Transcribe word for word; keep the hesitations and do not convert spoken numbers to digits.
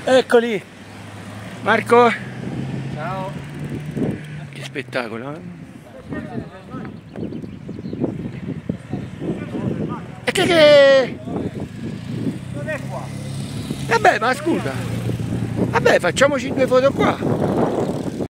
Eccoli! Marco! Ciao! Che spettacolo, eh? E che che... Non è qua! Vabbè, ma scusa! Vabbè, facciamoci due foto qua!